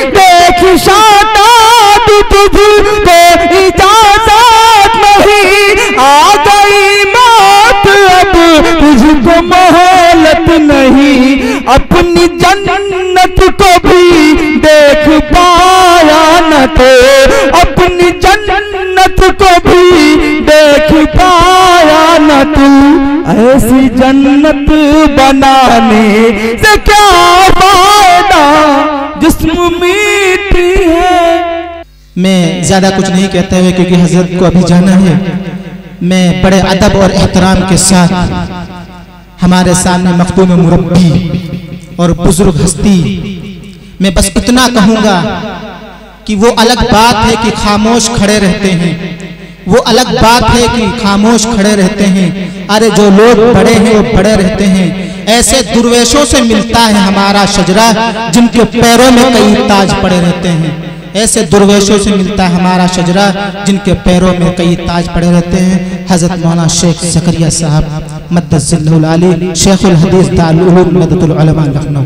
देख शादाब तुझको इजाजत नहीं, आ गई मौत अब तुझको मोहलत नहीं। अपनी जन्नत को भी देख पाया न तो, अपनी जन्नत को भी देख पाया न तू। ऐसी जन्नत बनाने से क्या फायदा जिस्म मीठी है। मैं ज्यादा कुछ नहीं कहते हुए क्योंकि हजरत को अभी जाना है, मैं बड़े अदब और एहतराम के साथ हमारे सामने मखदूम मुरब्बी और बुजुर्ग हस्ती, मैं बस इतना कहूँगा कि वो अलग बात है कि खामोश खड़े रहते हैं, वो अलग बात है कि खामोश खड़े रहते हैं। अरे जो लोग बड़े हैं वो बड़े रहते हैं। ऐसे दुर्वेशों से मिलता है हमारा शजरा जिनके पैरों में कई ताज पड़े रहते हैं। ऐसे दुर्वेशों से मिलता है हमारा शजरा जिनके पैरों में कई ताज पड़े रहते हैं। हजरत मौलाना शेख ज़करिया साहब मद्दसिल्लहुल आली, शेखुल हदीस दारुल उलूम मददुल उलमा लखनऊ।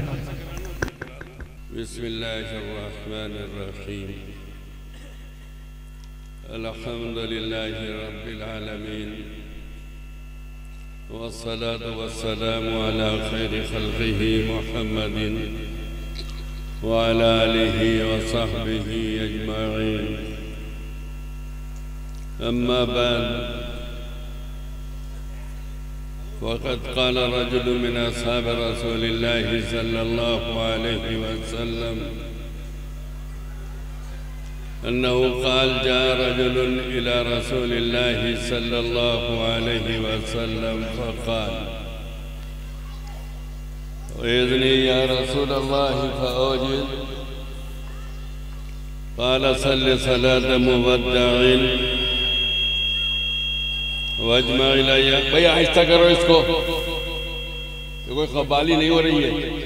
बिस्मिल्लाहिर्रहमानिर्रहीम, अल्हम्दुलिल्लाहि रब्बिल आलमीन, वस्सलातु वस्सलामु अला खैरि खल्क़िही मुहम्मदिन व अला आलिही व सहबिही अजमाईन। अम्मा बाद, वक़द क़ाल रजुलुन मिन अस्हाबि रसूलिल्लाहि सल्लल्लाहु अलैहि वसल्लम अन्नहु क़ाल जा रजुलुन इला रसूलिल्लाहि सल्लल्लाहु अलैहि वसल्लम फ़क़ाल इज़्नी या रसूलल्लाह फ़अजिज़, क़ाल सल्लि सलात मुवद्दिइन वज्मा इलैया। भाई आहिस्ता करो इसको, ये कोई कव्वाली नहीं हो रही है।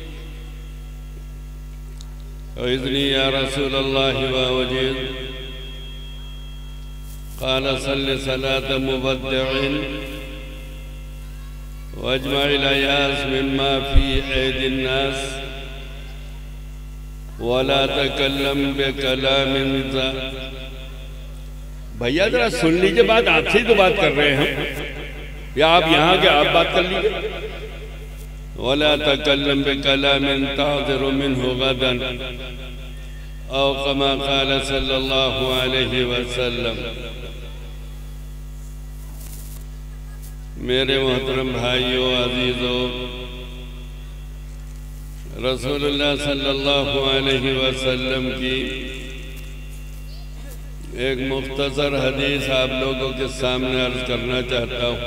इज़्नी या रसूलल्लाह वअजिज़, क़ाल सल्लि सलात मुवद्दिइन वज्मा इलैया मिम्मा फ़ी ऐदिन नास वला तकल्लम बिकलामिन ज़ा। भैया जरा सुन लीजिए बात, आपसे ही तो बात कर रहे हैं, या आप यहाँ के आप बात कर लीजिए। वला तकल्लम बिकलामिन ताज़िरु मिन्हु गदन औ कमा क़ाल सल्लल्लाहु अलैहि वसल्लम। मेरे मोहतरम भाइयों, अजीज़ों, रसूलुल्लाह सल्लल्लाहु अलैहि वसल्लम की एक मुख्तसर हदीस आप लोगों के सामने अर्ज करना चाहता हूँ।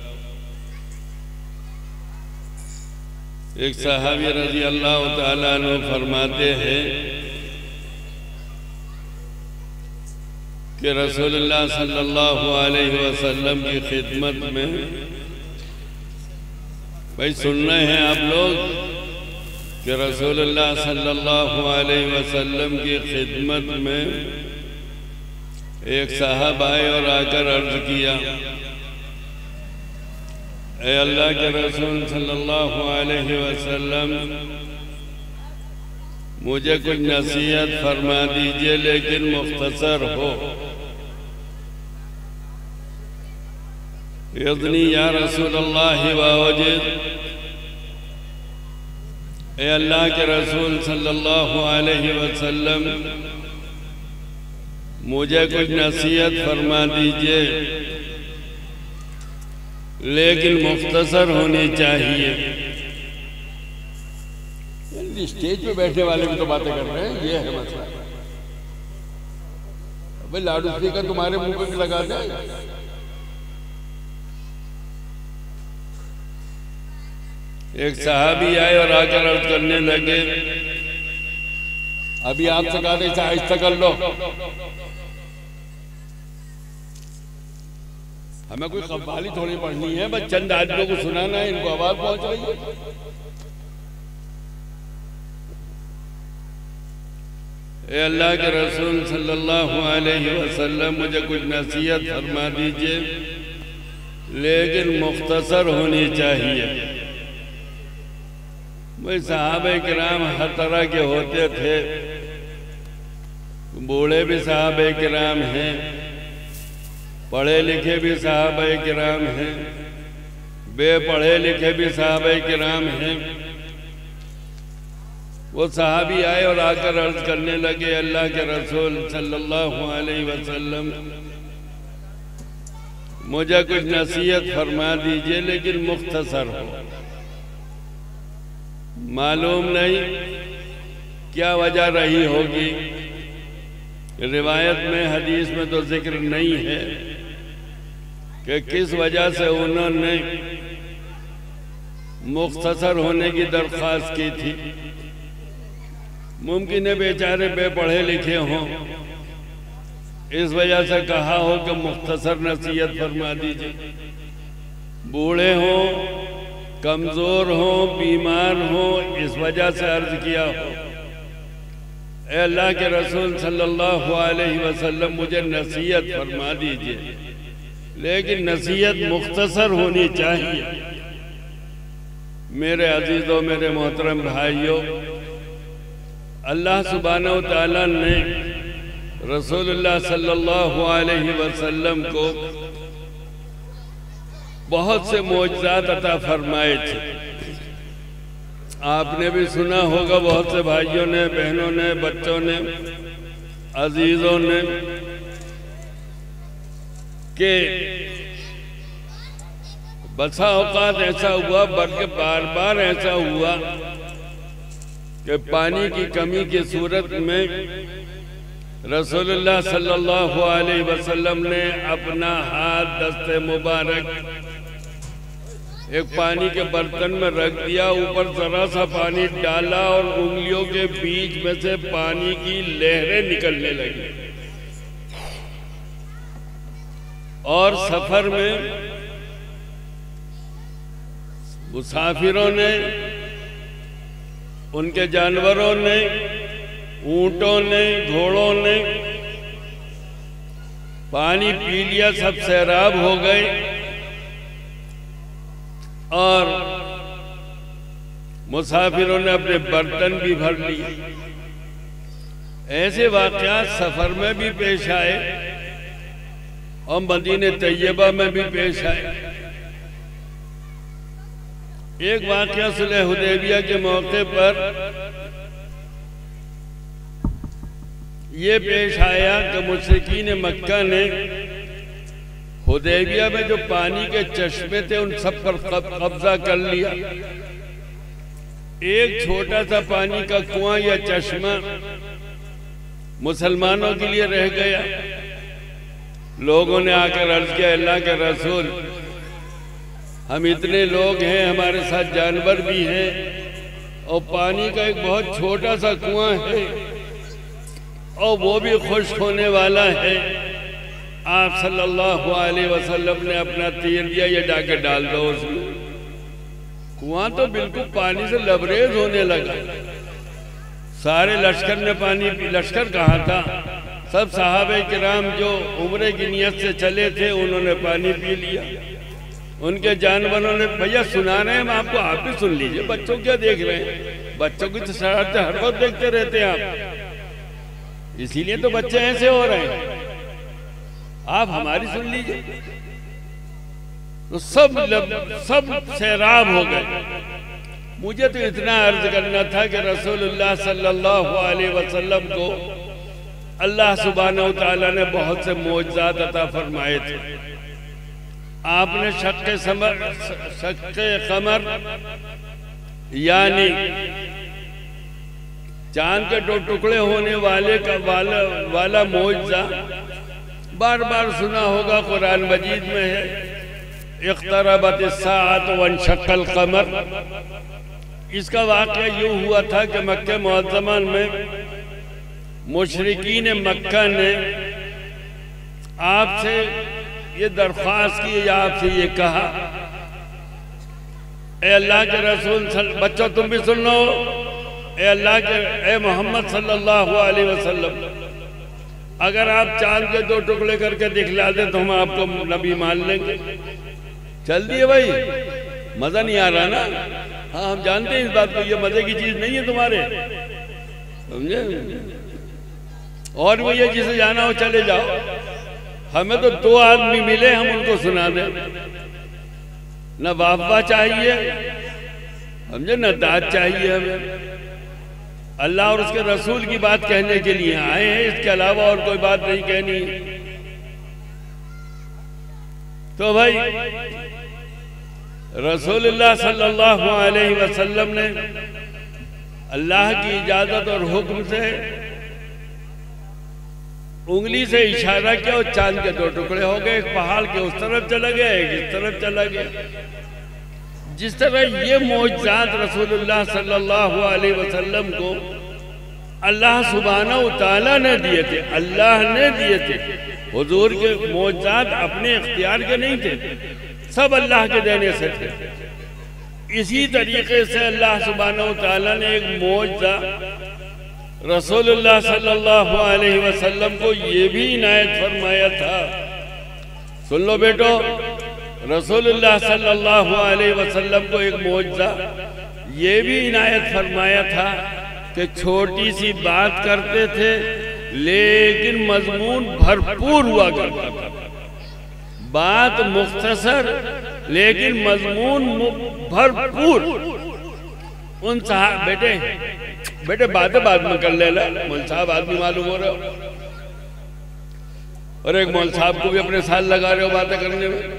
एक सहाबी रज़ी अल्लाह ताला अन्हु फरमाते हैं कि रसूलुल्लाह सल्लल्लाहु अलैहि वसल्लम की खिदमत में, भाई सुन रहे हैं आप लोग, कि रसूलुल्लाह सल्लल्लाहु अलैहि वसल्लम की खिदमत में एक साहब आए और आकर अर्ज किया, ऐ अल्लाह के रसूल सल्लल्लाहु अलैहि वसल्लम, मुझे कुछ नसीहत फरमा दीजिए लेकिन मुख्तसर हो। इज़्नी या रसूलल्लाह वअजिज़, ऐ अल्लाह के रसूल सल्लल्लाहु अलैहि वसल्लम, मुझे कुछ नसीहत फरमा दीजिए लेकिन मुख्तसर होनी चाहिए। स्टेज पे बैठने वाले भी तो बातें कर रहे हैं, ये है मसला। भाई लाउड स्पीकर तुम्हारे मुंह पे लगा दे। एक साहबी आए और आकर अर्ज करने लगे, अभी आपसे कहा था आहिस्ता कर लो, हमें कोई कव्वाली थोड़ी पढ़नी है, बस चंद आदमियों को सुनाना है, इनको आवाज पहुंच रही है। ए अल्लाह के रसूल सल्लल्लाहु अलैहि वसल्लम, मुझे कुछ नसीहत फरमा दीजिए लेकिन मुख्तसर होनी चाहिए। भाई सहाबे किराम हर तरह के होते थे, बूढ़े भी सहाबे किराम हैं, पढ़े लिखे भी सहाबे किराम हैं, बेपढ़े लिखे भी सहाबे किराम हैं। वो सहाबी आए और आकर अर्ज करने लगे, अल्लाह के रसूल सल्लल्लाहु अलैहि वसल्लम, मुझे कुछ नसीहत फरमा दीजिए, लेकिन मुख्तसर हो। मालूम नहीं क्या वजह रही होगी, रिवायत में हदीस में तो जिक्र नहीं है कि किस वजह से उन्होंने मुख्तसर होने की दरख्वास्त की थी। मुमकिन है बेचारे बेपढ़े लिखे हों, इस वजह से कहा हो कि मुख्तसर नसीहत फरमा दीजिए। बूढ़े हों, कमजोर हों, बीमार हों, इस वजह से अर्ज किया हो, ए अल्लाह के रसूल सल्लल्लाहु अलैहि वसल्लम मुझे नसीहत फरमा दीजिए, लेकिन नसीहत मुख्तसर होनी चाहिए। मेरे अजीजों, मेरे मोहतरम भाइयों, अल्लाह सुब्हानहु व तआला ने रसूलुल्लाह सल्लल्लाहु अलैहि वसल्लम को बहुत से मोजज़ात अता फरमाए थे। आपने भी सुना होगा, बहुत से भाइयों ने, बहनों ने, बच्चों ने, अजीजों ने, कि बसा औकात ऐसा हुआ, बल्कि बार बार ऐसा हुआ कि पानी की कमी की सूरत में रसूलुल्लाह सल्लल्लाहु अलैहि वसल्लम ने अपना हाथ दस्ते मुबारक एक पानी के बर्तन में रख दिया, ऊपर जरा सा पानी डाला और उंगलियों के बीच में से पानी की लहरें निकलने लगी। और सफर में मुसाफिरों ने, उनके जानवरों ने, ऊंटों ने, घोड़ों ने पानी पी लिया, सब सैराब हो गए और मुसाफिरों ने अपने बर्तन भी भर लिए। ऐसे वाक़यात सफर में भी पेश आए और मदीने तैयबा में भी पेश आए। एक वाक़या सुलह हुदैबिया के मौके पर यह पेश आया कि मुशरिकीन मक्का ने हुदैबिया में जो पानी के चश्मे थे उन सब पर कब्जा कर लिया। एक छोटा सा पानी का कुआं या चश्मा मुसलमानों के लिए रह गया। लोगों ने आकर अर्ज किया, अल्लाह के रसूल, हम इतने लोग हैं, हमारे साथ जानवर भी हैं और पानी का एक बहुत छोटा सा कुआं है और वो भी खुश्क होने वाला है। आप सल्लल्लाहु अलैहि वसल्लम ने अपना तीर दिया, ये डाके डाल दो उसमें। कुआं तो बिल्कुल पानी से लबरेज होने लगा। सारे लश्कर ने पानी पी। लश्कर कहाँ था? सब सहाबे किराम जो उम्रे की नियत से चले थे उन्होंने पानी पी लिया। उनके जानवरों ने, भैया सुना रहे हैं हम आपको, आप भी सुन लीजिए, बच्चों क्या देख रहे हैं? बच्चों की तो शरारतें हर वक्त देखते रहते हैं आप, इसीलिए तो बच्चे ऐसे हो रहे हैं। आप हमारी सुन लीजिए। तो सब सैराब हो गए। मुझे तो इतना अर्ज करना था कि रसूलुल्लाह सल्लल्लाहु अलैहि वसल्लम को अल्लाह सुब्हानहु व तआला ने बहुत से मोजज़ात अता फरमाए थे। आपने शक्के कमर यानी चांद के दो टुकड़े होने वाला मोजज़ा बार बार सुना होगा, कुरान मजीद में है, इक़्तरबत अस्साअत वन्शक़्क़ल क़मर। इसका वाक़या यूँ हुआ था कि मक्के मुअज़्ज़मा में मुशरिकीन मक्का ने आपसे ये दरख्वास्त की या आपसे ये कहा, ए अल्लाह के रसूल, बच्चों तुम भी सुन लो, ए मोहम्मद सल्लल्लाहु अलैहि वसल्लम, अगर आप चांद के दो टुकड़े करके दिखला दे तो हम आपको नबी मान लेंगे। चल दिए भाई, मजा नहीं आ रहा ना? हाँ हम जानते हैं इस बात को, ये मजे की चीज नहीं है तुम्हारे, समझे? और वो ये जिसे जाना हो चले जाओ, हमें तो 2 आदमी मिले हम उनको सुना दें, न वाह चाहिए, समझे, न दाद चाहिए हमें। अल्लाह और उसके रसूल की बात कहने के लिए आए हैं, इसके अलावा और कोई बात नहीं कहनी। तो भाई रसूलुल्लाह सल्लल्लाहु अलैहि वसल्लम ने अल्लाह की इजाजत और हुक्म से उंगली से इशारा किया और चांद के 2 टुकड़े हो गए, एक पहाड़ के उस तरफ चला गया, एक इस तरफ चला गया। जिस तरह ये मौजज़ात रसूलुल्लाह सल्लल्लाहु अलैहि वसल्लम को अल्लाह सुब्हानहू तआला ने दिए थे, अल्लाह ने दिए थे। हुजूर के मौजज़ात अपने इख्तियार के नहीं थे, सब अल्लाह के देने से थे। इसी तरीके से अल्लाह सुब्हानहू तआला ने एक मौजज़ा रसूलुल्लाह सल्लल्लाहु अलैहि वसल्लम को ये भी इनायत फरमाया था। सुन लो बेटो, रसूलुल्लाह सल्लल्लाहु अलैहि वसल्लम को एक मौजज़ा ये भी इनायत फरमाया था कि छोटी सी बात करते थे लेकिन मजमून भरपूर हुआ करता था। बात मुख्तसर लेकिन मजमून भरपूर। उन साहब बेटे बातें बाद में कर लेना, मौल साहब आदमी मालूम हो रहे हो, और एक मौल साहब को भी अपने साथ लगा रहे हो बातें करने में।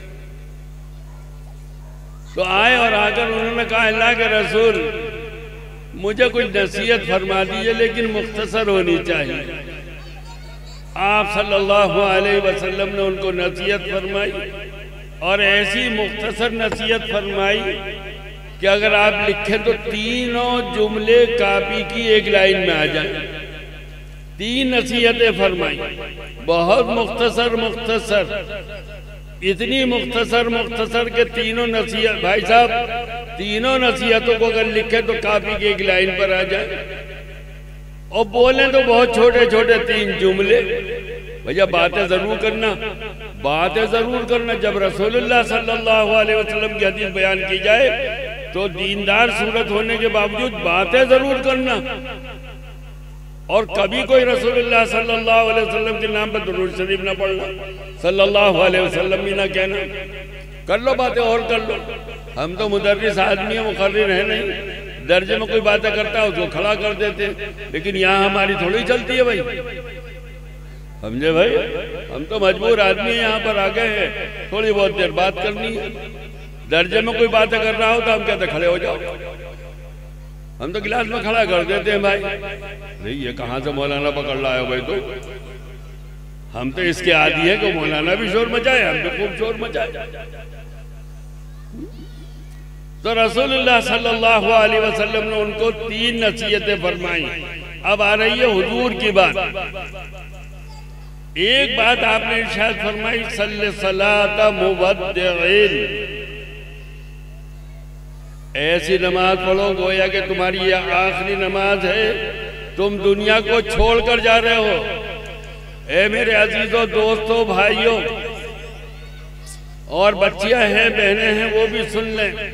तो आए और आकर उन्होंने कहा, अल्लाह के रसूल मुझे कुछ नसीहत फरमा दीजिए लेकिन मुख्तसर होनी चाहिए। आप सल्लल्लाहु अलैहि वसल्लम ने उनको नसीहत फरमाई और ऐसी मुख्तसर नसीहत फरमाई कि अगर आप लिखें तो 3 जुमले कापी की एक लाइन में आ जाए। 3 नसीहतें फरमाई, बहुत मुख्तसर, इतनी मुख्तसर के 3 नसीहत, भाई साहब 3 नसीहतों को अगर लिखे तो कापी की एक लाइन पर आ जाए, और बोले तो बहुत छोटे 3 जुमले। भैया बातें जरूर करना, जब रसूलुल्लाह सल्लल्लाहु अलैहि वसल्लम की हदीस बयान की जाए तो दीनदार सूरत होने के बावजूद बातें जरूर करना, और कभी कोई रसूलुल्लाह सल्लल्लाहु अलैहि वसल्लम के नाम पर दुरूद शरीफ ना पढ़ना, सल्लल्लाहु अलैहि वसल्लम भी ना कहना। कर लो बातें और कर लो। हम तो मुदर्रिस आदमी है, मुकर्रिर है नहीं, दर्जे में कोई बातें करता है उसको खड़ा कर देते, लेकिन यहाँ हमारी थोड़ी चलती है भाई, समझे भाई? हम तो मजबूर आदमी है, यहाँ पर आ गए हैं, थोड़ी बहुत देर बात करनी है। दर्जे में कोई बातें कर रहा हो तो हम कहते खड़े हो जाओ, हम तो गिलास में खड़ा कर देते हैं भाई। नहीं ये कहाँ से मौलाना पकड़ लाया भाई? तो हम तो इसके आदी है कि मौलाना भी शोर मचाए, हम भी खूब शोर मचाए। तो रसूलुल्लाह सल्लल्लाहु अलैहि वसल्लम ने उनको 3 नसीहतें फरमाई। अब आ रही है हुजूर की बात। एक बात आपने इरशाद फरमाई, सल्ले सलाता मुवद्दिइन, ऐसी नमाज पढ़ो गोया कि तुम्हारी ये आखिरी नमाज है, तुम दुनिया को छोड़कर जा रहे हो। ए मेरे अजीजों, दोस्तों, भाइयों और बच्चियां हैं, बहनें हैं, वो भी सुन लें,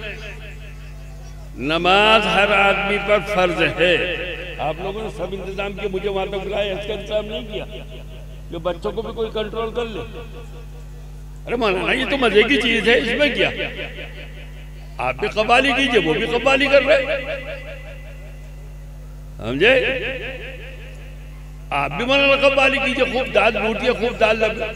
नमाज हर आदमी पर फर्ज है। आप लोगों ने सब इंतजाम किया, मुझे वहां तक बुलाया, इसका इंतजाम नहीं किया जो बच्चों को भी कोई कंट्रोल कर ले। अरे मौलाना ये तो मजे की चीज है, इसमें क्या? आप भी कव्वाली कीजिए, वो भी कव्वाली कर रहे, समझे? आप भी मौलाना कव्वाली कीजिए, खूब दाद लूटिए, खूब दाद लगे।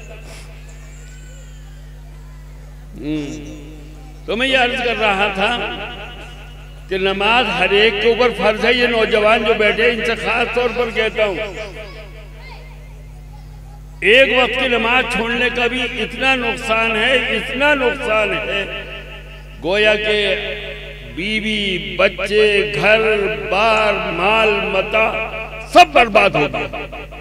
तो मैं ये अर्ज कर रहा था कि नमाज हर एक के ऊपर फर्ज है। ये नौजवान जो बैठे इनसे खास तौर पर कहता हूं, एक वक्त की नमाज छोड़ने का भी इतना नुकसान है, गोया के बीवी, बच्चे, घर बार, माल मता सब बर्बाद हो गया।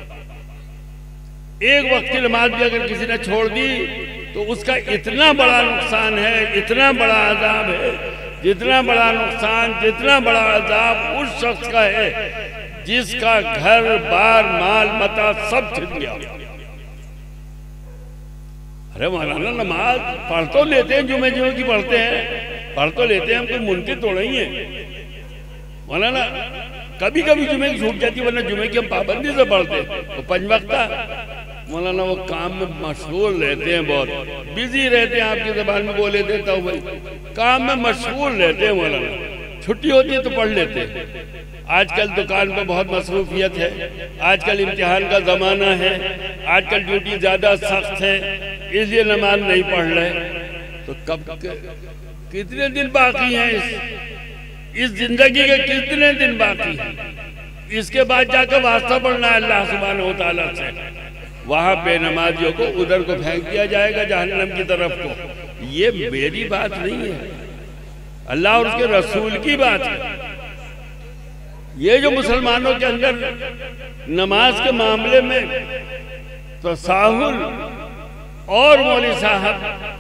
एक वक्त की नमाज भी अगर किसी ने छोड़ दी तो उसका इतना बड़ा नुकसान है, इतना बड़ा अजाब है, जितना बड़ा नुकसान, जितना बड़ा अजाब उस शख्स का है जिसका घर बार, माल मता सब छिन गया। अरे मौलाना नमाज पढ़ तो लेते हैं, जुमे जुमे की पढ़ते हैं, पढ़ तो लेते हैं, हम कोई मुनकिर तो नहीं है मौलाना। कभी कभी जुमे की छूट जाती है, वरना जुमे की हम पाबंदी से पढ़ते हैं। तो 5 वक्ता मौलाना वो काम में मशगूल रहते हैं, बहुत बिजी रहते हैं, आपकी ज़बान में बोले देता हूँ भाई, काम में मशगूल रहते हैं मौलाना। छुट्टी होती है तो पढ़ लेते हैं। आजकल दुकान पे बहुत मसरूफियत है, आजकल इम्तिहान का ज़माना है, आजकल ड्यूटी ज़्यादा सख्त है, इसलिए नमाज नहीं पढ़ रहे। तो कब कितने दिन बाकी हैं इस जिंदगी के, कितने दिन बाकी हैं? इसके बाद जाकर वास्ता पढ़ना है अल्लाह सुब्हानहू व तआला से। वहां बेनमाजियों को उधर को फेंक दिया जाएगा जहन्नम की तरफ को। ये मेरी बात नहीं है, अल्लाह और उसके रसूल की बात है। ये जो मुसलमानों के अंदर नमाज के मामले में तसाहुल और मौलवी साहब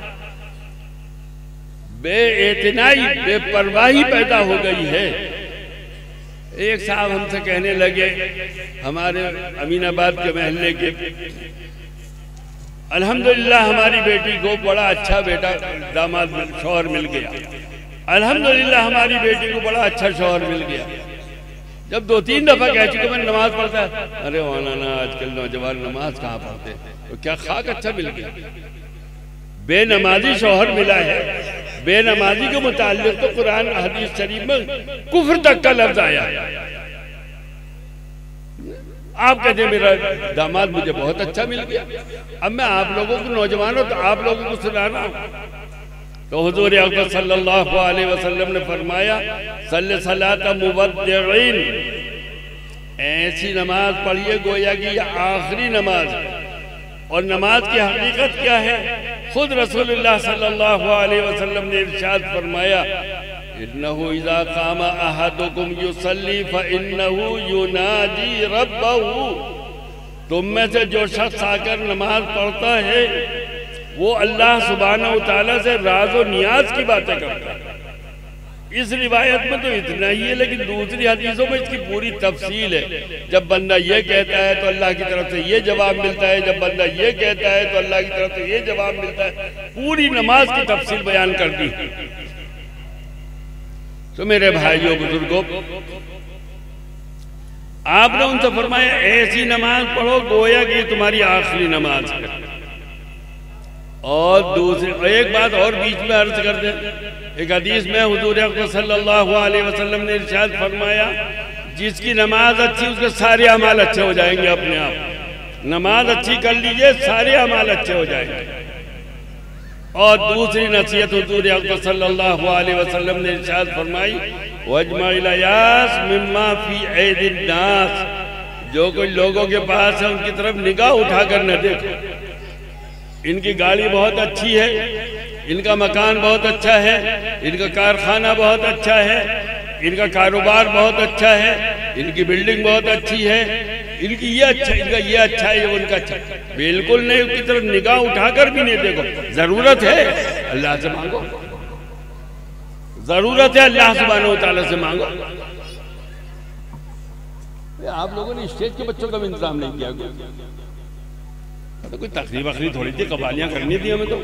बेइतनाई बेपरवाही पैदा हो गई है। एक साहब हमसे कहने लगे, हमारे अमीनाबाद के महल्ले के, अल्हम्दुलिल्लाह हमारी बेटी को बड़ा अच्छा बेटा दामाद शौहर मिल गया, अल्हम्दुलिल्लाह हमारी बेटी को बड़ा अच्छा शौहर मिल गया। जब 2-3 दफा कह चुके मैं नमाज पढ़ता है, अरे मौलाना आजकल नौजवान नमाज कहाँ पढ़ते, तो क्या खाक अच्छा मिल गया? बेनमाजी शौहर मिला है। बेनमाजी के मुताल्लिक तो कुरान हदीस शरीफ में कुफ्र तक का लफ्ज आया। आप कहते हैं मेरा दामाद मुझे बहुत अच्छा मिल गया। अब मैं आप लोगों को, नौजवानों, तो आप लोगों को सुनाना, तो हुजूर अक़दस सल्लल्लाहु अलैहि वसल्लम ने फरमाया, सल्ले सलात मुबद्दिईन, ऐसी नमाज पढ़िए गोया कि ये आखिरी नमाज है। और नमाज की हकीकत क्या है? खुद रसूलुल्लाह सल्लल्लाहु अलैहि वसल्लम ने इरशाद फरमाया, इन्नहु इज़ा क़ामा अहदुकुम युसल्ली फ़इन्नहु युनाजी रब्बहु, तुम में से जो शख्स आकर नमाज पढ़ता है वो अल्लाह सुब्हानहू व तआला से राज व नियाज की बातें करता है। इस रिवायत में तो इतना ही है, लेकिन दूसरी हदीसों में इसकी पूरी तफसील है। जब बंदा ये कहता है तो अल्लाह की तरफ से ये जवाब मिलता है, जब बंदा ये कहता है तो अल्लाह की तरफ से ये जवाब मिलता है। पूरी नमाज की तफसील बयान कर दी। तो मेरे भाइयों बुजुर्गों, आपने उनसे फरमाया ऐसी नमाज पढ़ो गोया कि तुम्हारी आखिरी नमाज है। और दूसरी एक बात और बीच में अर्ज कर दे, एक हदीस में हुजूर अक़दस सल्लल्लाहु अलैहि वसल्लम ने इरशाद फरमाया, जिसकी नमाज अच्छी उसके सारे अमाल अच्छे हो जाएंगे अपने आप। नमाज अच्छी कर लीजिए, सारे अमाल अच्छे हो जाएंगे। और दूसरी नसीहत हुजूर अक़दस सल्लल्लाहु अलैहि वसल्लम ने इरशाद फरमाई, वजमइल यास मिम्मा फी ऐदिन नास, जो कोई लोगों के पास है उनकी तरफ निगाह उठाकर न देखो। इनकी गाड़ी बहुत अच्छी है, इनका मकान बहुत अच्छा है, इनका कारखाना बहुत अच्छा है, इनका कारोबार बहुत अच्छा है, इनकी बिल्डिंग बहुत अच्छी है, इनकी ये अच्छा, इनका ये अच्छा है, ये उनका अच्छा। बिल्कुल नहीं, उसकी तरफ निगाह उठाकर भी नहीं देखो। जरूरत है अल्लाह से मांगो, जरूरत है अल्लाह सुब्हानहू व तआला से मांगो। आप लोगों ने स्टेज के बच्चों का भी इंतजाम नहीं किया, तो कोई तकरीब वकरीब थोड़ी थी, कवालियां करनी थी हमें।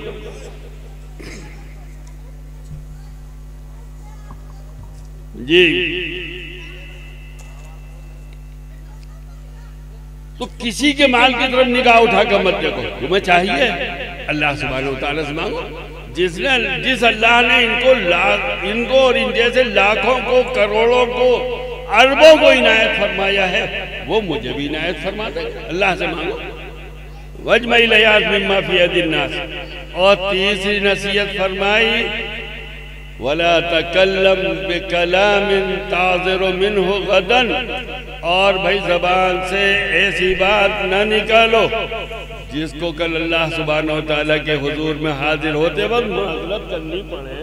तो किसी के माल की तरफ निगाह उठाकर मत देखो। तुम्हें चाहिए अल्लाह सुब्हानहू व तआला से मांगो। जिस अल्लाह ने इनको और इन जैसे लाखों को, करोड़ों को, अरबों को इनायत फरमाया है, वो मुझे भी इनायत फरमा दे। अल्लाह से मांगो। वजमइल यास मिम्मा फी ऐदिन नास। और तीसरी नसीहत फरमाई, वला तकल्लम बिकलामिन ताज़िरु मिन्हु गदन, और भाई जबान से ऐसी बात न निकालो जिसको कल अल्लाह सुब्हानहू व तआला के हुजूर में हाजिर होते वक्त माजरत करनी पड़े।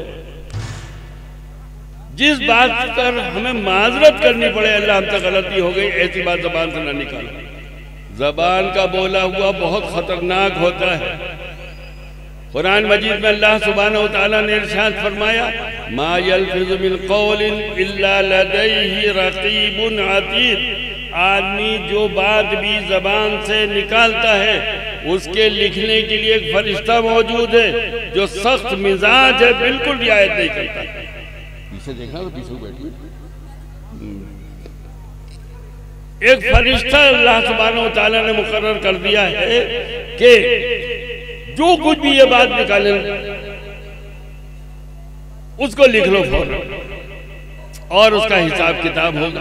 जिस बात पर हमें माजरत करनी पड़े, अल्लाह हमसे गलती हो गई, ऐसी बात जबान से न निकालो। जबान का बोला हुआ बहुत खतरनाक होता है। कुरान मजीद में अल्लाह सुब्हानहू व तआला ने इरशाद फरमाया, मा यल्फिज़ु मिन क़ौलिन इल्ला लदैहि रक़ीबुन अतीद। आदमी जो बात भी जबान से निकालता है उसके लिखने के लिए एक फरिश्ता मौजूद है जो सख्त मिजाज है, बिल्कुल रियायत नहीं करता। पीछे देखना तो पीछे बैठी एक फरिश्ता अल्लाह सुब्हानहू व तआला ने मुकर्रर कर दिया है कि जो कुछ भी ये बात निकाले उसको लिख लो फौरन और उसका हिसाब किताब होगा।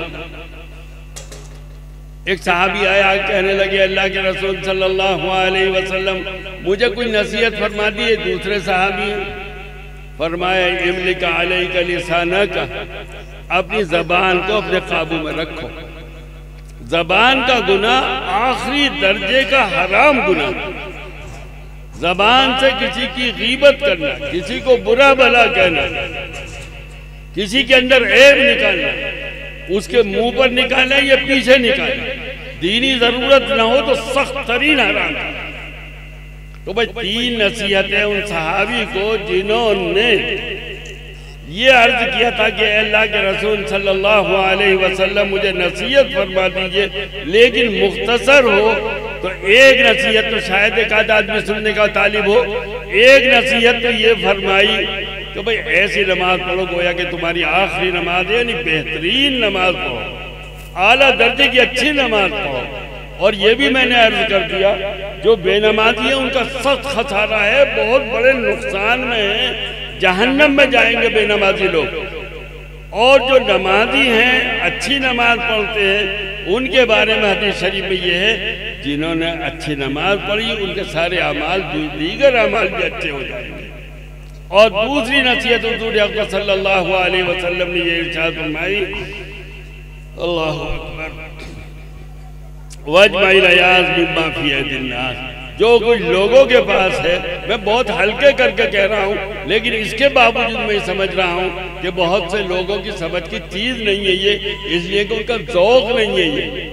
एक सहाबी आया, कहने लगे अल्लाह के रसूल सल्लल्लाहु अलैहि वसल्लम मुझे कोई नसीहत फरमा दिए। दूसरे सहाबी फरमाया इमलिका अलैका लिसानका, अपनी जबान को अपने काबू में रखो। जबान का गुनाह आखिरी दर्जे का हराम गुनाह। जबान से किसी की गीबत करना, किसी को बुरा भला कहना, किसी के अंदर ऐब निकालना, उसके मुंह पर निकालना या पीछे निकालना, दीनी जरूरत ना हो तो सख्त तरीन हराम। तो भाई 3 नसीहतें उन सहाबी को जिन्होंने ये अर्ज किया था कि अल्लाह के रसूल सल्लल्लाहु अलैहि वसल्लम मुझे नसीहत फरमा दीजिए, लेकिन मुख्तसर हो। तो एक नसीहत तो शायद एक आध आदमी सुनने का तालिब हो, एक नसीहत तो ये फरमाई कि भाई ऐसी नमाज पढ़ो गोया कि तुम्हारी आखिरी नमाज है, यानी बेहतरीन नमाज पढ़ो, आला दर्जे की अच्छी नमाज पढ़ो। और ये भी मैंने अर्ज कर दिया जो बेनमाजी है उनका सख्त खसारा है, बहुत बड़े नुकसान में है, जहन्नम में जाएंगे बेनमाजी लोग। और जो नमाजी हैं, अच्छी नमाज पढ़ते हैं, उनके बारे में हदीस शरीफ में ये है जिन्होंने अच्छी नमाज पढ़ी उनके सारे अमाल दीगर अमाल भी अच्छे हो जाएंगे। और दूसरी नसीहत हुजूर अक़दस सल्लल्लाहु अलैहि वसल्लम ने ये इरशाद फरमाई, अल्लाहु अकबर, वजमाइल अयाज बिमा फी अदिन्नास, जो कुछ लोगों के पास है, मैं बहुत हल्के करके कह रहा हूँ, लेकिन इसके बावजूद मैं समझ रहा हूँ कि बहुत से लोगों की समझ की चीज नहीं है ये, इसलिए कि उनका ज़ौक़ नहीं है ये।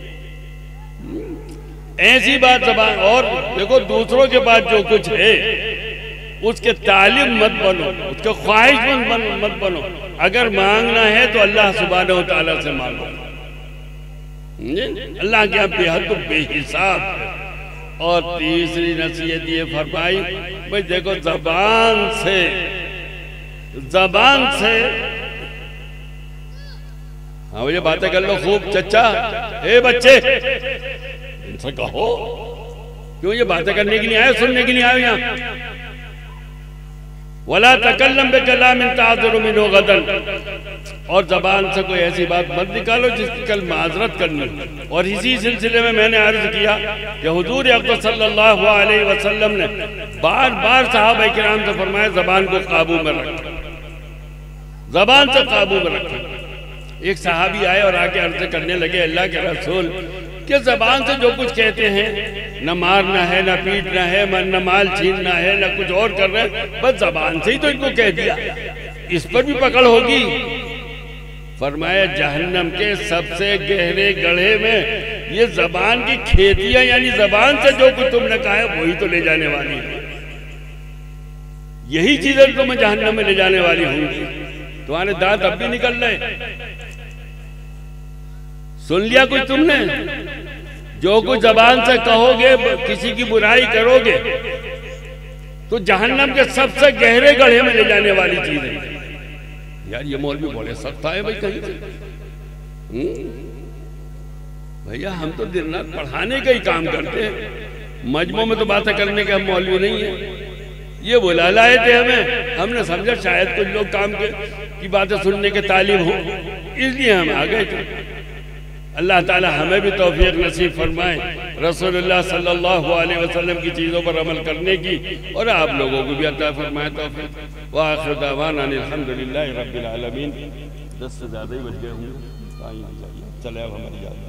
ऐसी बात ज़बान। और देखो दूसरों के पास जो कुछ है उसके तालिब मत बनो, उसके ख्वाहिशमंद मत बनो। अगर मांगना है तो अल्लाह सुब्हानहू व तआला से मांगो। अल्लाह के यहाँ बेहद तो बेहिसाब है। और तीसरी नसीहत ये फरमाई, भाई देखो जबान से हाँ ये बातें कर लो खूब। चचा ए बच्चे इनसे कहो, क्यों ये बातें करने के लिए आए, सुनने के लिए आए यहाँ। वला तकल्लम बिकलामिन ताज़ुरु मिन्हु गदन, और जबान से कोई ऐसी बात मत निकालो जिसकी कल माजरत करनी। और इसी सिलसिले में मैंने अर्ज किया कि हुजूर अक़दस सल्लल्लाहु अलैहि वसल्लम ने बार बार सहाबा किराम से फरमाया जबान को काबू में रखो, जबान से काबू में रखो। एक सहाबी आए और आके अर्ज करने लगे अल्लाह के रसूल कि जबान से जो कुछ कहते हैं, न मारना है, न पीटना है, न माल छीनना है, न कुछ और कर रहे हैं, बस जबान से ही तो इनको कह दिया, इस पर भी पकड़ होगी। फरमाया जहन्नम के सबसे गहरे गड्ढे में ये जबान की खेतियां, यानी जबान से जो कुछ तुमने कहा है वही तो ले जाने वाली है। यही चीजें तुम्हें जहन्नम में ले जाने वाली होंगी। तुम्हारे दांत अब भी निकल रहे, सुन लिया कुछ तुमने। जो कुछ जबान से कहोगे, किसी की बुराई करोगे, तो जहन्नम के सबसे गहरे गड्ढे में ले जाने वाली चीज है। यार ये मौलवी बोले सकता है भाई कहीं से। भैया हम तो दिन रात पढ़ाने का ही काम करते हैं, मजमू में तो बातें करने के हम मौलवी नहीं है। ये बुला लाए थे हमें, हमने समझा शायद कुछ लोग काम की बातें सुनने के तालिब हो, इसलिए हम आ गए थे। अल्लाह ताला हमें भी तौफीक नसीब फरमाए रसूलुल्लाह सल्लल्लाहु अलैहि वसल्लम की चीज़ों पर अमल करने की, और आप लोगों को भी अता फरमाए तौफीक। व आखिर दावाना अल्हम्दुलिल्लाहि रब्बिल आलमीन। 10 से ज़्यादा ही बज गए होंगे, चले अब हमारी याद।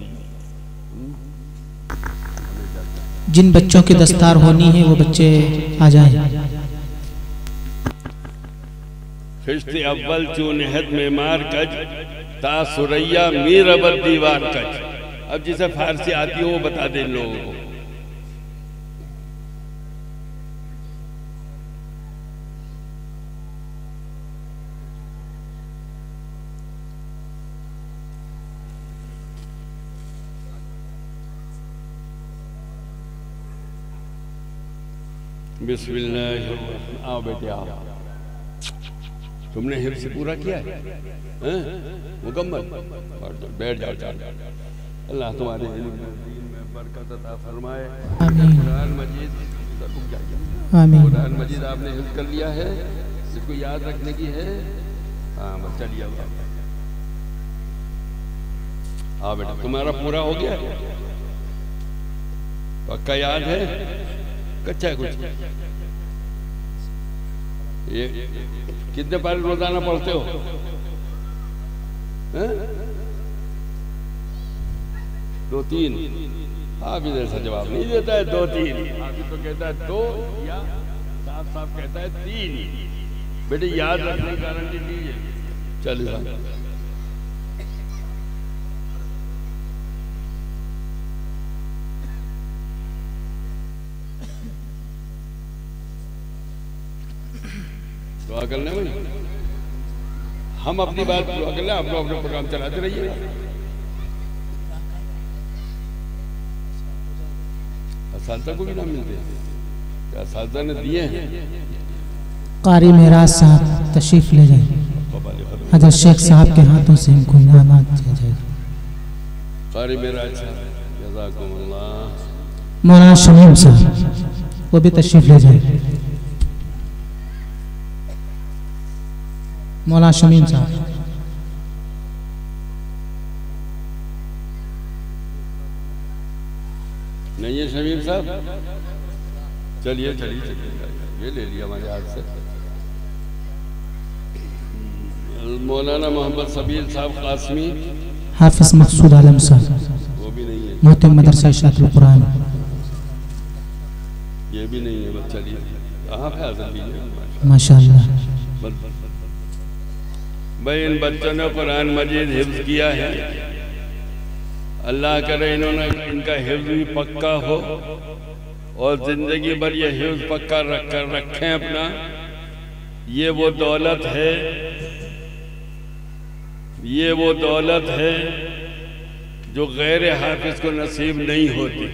जिन बच्चों की दस्तार होनी है वो बच्चे आ जाएं। खिश्ते अव्वल चूनहद में मार कज ता सुरैया मीर अबद दीवार कज। अब जिसे फारसी आती हो वो बता दे लोगों को। बिस्मिल्लाह। आओ बेटे आओ। तुमने हिफ्ज़ पूरा किया है मुकम्मल? बैठ जाओ। अल्लाह तुम्हारे इल्म में बरकत अता फरमाए। कुरान मजीद कुरान मजीद आपने हिफ्ज़ कर लिया है, इसको याद रखने की है। हाँ बस चलिए आओ बेटा, तुम्हारा पूरा हो गया? पक्का याद है? कच्चा है कुछ? ये कितने पारे रोजाना पढ़ते हो? हैं? 2-3। आप इधर ऐसा जवाब नहीं देता है 2-3, आप तो कहता है 2 या साफ कहता है 3। बेटे याद रखने की गारंटी दीजिए। चलिए दुआ कर लें भाई, हम अपनी बात दुआ कर लें, आप लोग अपना प्रोग्राम चलाते रहिए। असातिज़ा को भी ना मिलते क्या? असातिज़ा ने दिए हैं। कारी मेराज साहब तशरीफ ले जाए, हजरत शेख साहब के हाथों से इनको इनामात दिया जाएगा। कारी मेराज साहब जज़ाकुमुल्लाह। मौलाना शमीम साहब वो भी तशरीफ ले जाए। मौलाना शमीम साहब। नहीं है शमीम साहब? चलिए ये ले लिया हमारे हाथ से। मौलाना मोहम्मद सबीर साहब कासमी। हाफिज मकसूद आलम साहब वो भी नहीं है। मोहतम मदरसा इशाअतुल कुरान ये भी नहीं है। बस चलिए कहाँ पे हाजिर भी है माशाअल्लाह। भाई इन बच्चों ने कुरान मजीद हिफ्ज़ किया है, अल्लाह करे इन्होंने इनका हिफ्ज़ भी पक्का हो और ज़िंदगी भर ये हिफ्ज़ पक्का रखें अपना। ये वो दौलत है जो गैर हाफिज़ को नसीब नहीं होती।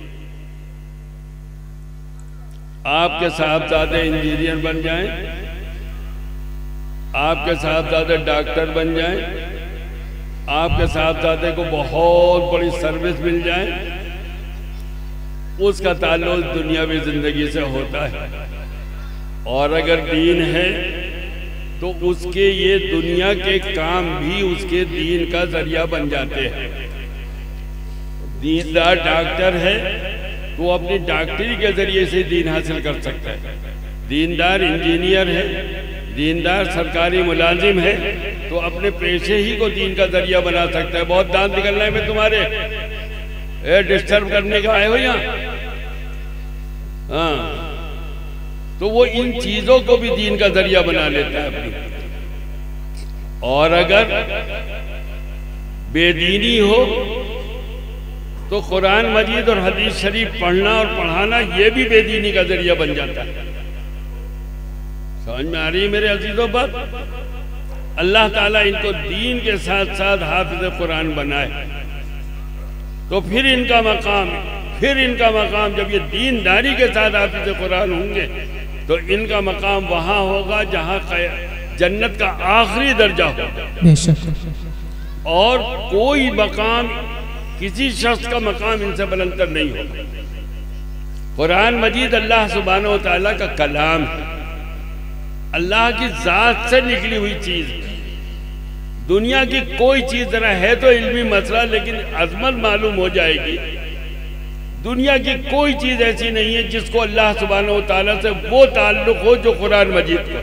आपके साहबजादे इंजीनियर बन जाएं, आपके साहबजादे डॉक्टर बन जाएं, आपके साहबजादे को बहुत बड़ी सर्विस मिल जाए, उसका ताल्लुक दुनियावी जिंदगी से होता है। और अगर दीन है तो उसके ये दुनिया के काम भी उसके दीन का जरिया बन जाते हैं। दीनदार डॉक्टर है तो अपनी डॉक्टरी के जरिए से दीन हासिल कर सकता है। दीनदार इंजीनियर है, दीनदार सरकारी मुलाजिम है तो अपने पेशे ही को दीन का जरिया बना सकता है। बहुत दांत निकलना है मैं तुम्हारे, डिस्टर्ब करने का आए हो यहाँ? हाँ, तो वो इन चीजों को भी दीन का जरिया बना लेता है अपनी। और अगर बेदीनी हो तो कुरान मजीद और हदीस शरीफ पढ़ना और पढ़ाना ये भी बेदीनी का जरिया बन जाता है। समझ में आ रही है मेरे अजीजों बात? अल्लाह ताला इनको दीन के साथ साथ हाफिज कुरान बनाए तो फिर इनका मकाम जब ये दीनदारी के साथ हाफिज कुरान होंगे तो इनका मकाम वहां होगा जहां जन्नत का आखिरी दर्जा होगा। और कोई मकाम किसी शख्स का मकाम इनसे बुलंदतर नहीं होगा। कुरान मजीद अल्लाह सुब्हानहू व तआला का कलाम है, अल्लाह की जात से निकली हुई चीज। दुनिया की कोई चीज जरा है तो इल्मी मसला, लेकिन अजमत मालूम हो जाएगी। दुनिया की कोई चीज ऐसी नहीं है जिसको अल्लाह सुब्हानहू व तआला से वो ताल्लुक हो जो कुरान मजीद को।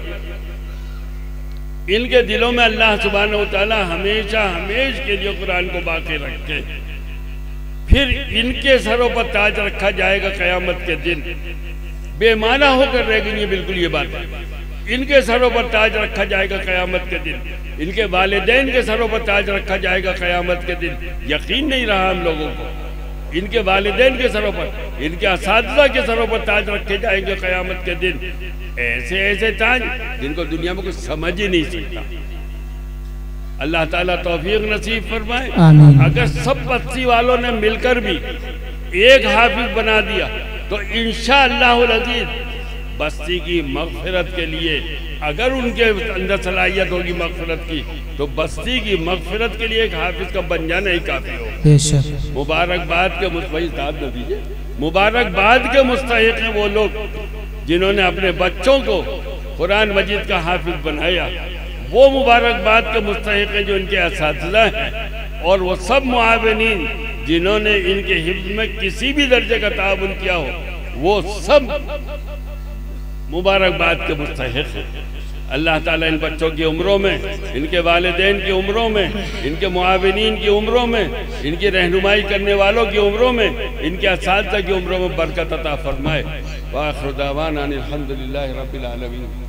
इनके दिलों में अल्लाह सुब्हानहू व तआला हमेशा के लिए कुरान को बाकी रखे। फिर इनके सरों पर ताज रखा जाएगा क़यामत के दिन। बेमाना होकर रह गई है बिल्कुल ये बात। इनके सरों पर ताज रखा जाएगा क़यामत के दिन। इनके वालिदैन के सरों पर ताज रखा जाएगा क़यामत के दिन। यकीन नहीं रहा हम लोगों को। इनके वालिदैन के सरों पर, इनके असातिज़ा के सरों पर ताज रखे जाएंगे क़यामत के दिन। ऐसे ऐसे ताज जिनको दुनिया में कुछ समझ ही नहीं सकता। अल्लाह ताला तौफीक नसीब फरमाए। अगर सब बस्ती वालों ने मिलकर भी एक हाफिज बना दिया तो इंशाअल्लाहुल अज़ीज़ बस्ती की मगफिरत के लिए, अगर उनके अंदर सलाहियत होगी मगफिरत की, तो बस्ती की मगफिरत के लिए एक हाफिज का बन जाना ही काफी हो। मुबारकबाद के मुबारकबाद के मुस्तहिक हैं वो लोग जिन्होंने अपने बच्चों को कुरान मजीद का हाफिज बनाया। वो मुबारकबाद के मुस्तहिक हैं जो इनके असातिज़ा हैं, और वो सब मुआविनीन जिन्होंने इनके हिफ्ज़ में किसी भी दर्जे का ताउन किया हो, वो सब मुबारकबाद के मुस्तहिक हैं। अल्लाह ताला इन बच्चों की उम्रों में, इनके वालिदैन की उम्रों में, इनके मुआविनीन की उम्रों में, इनकी रहनुमाई करने वालों की उम्रों में, इनके असातिज़ा की उम्रों में बरकत अता फरमाए। व आखिर दावाना अनिल हम्दुलिल्लाहि रब्बिल आलमीन।